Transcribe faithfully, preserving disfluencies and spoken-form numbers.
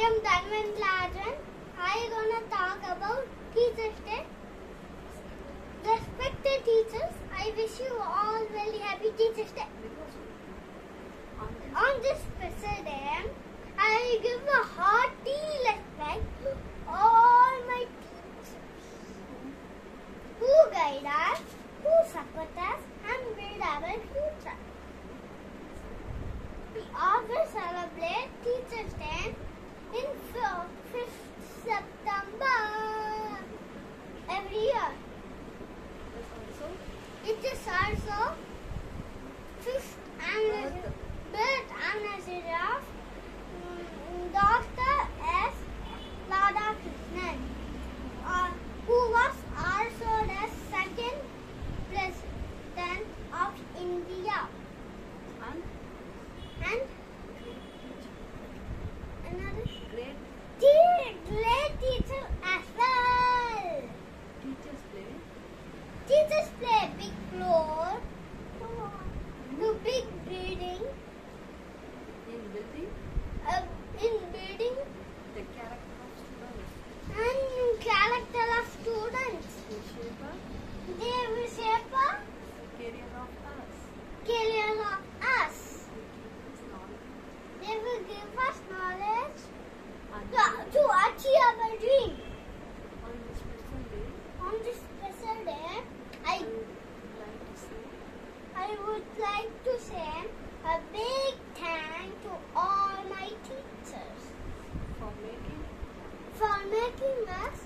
am Dhanvanth. I am gonna talk about Teachers' Day. Respected teachers, I wish you all very happy Teachers' Day. On this special day, I give a hearty respect to all my teachers who guide us, who support us, and build our future. We always celebrate Teachers' Day in fifth September every year. It is also fifth anniversary birth anniversary of um, Doctor S. Radhakrishnan, uh, who was also the second president of India. And, and another Great. Te- great teacher as well. Teachers play. Teachers play a big role to big building, In building uh, in building the character of students. and character of students. To shape a They will shape a career of us. career of us. They give us knowledge They will give us knowledge and to, to achieve our dream. on this special day, On this special day, I I would like to say I would like to say a big thank to all my teachers for making for making us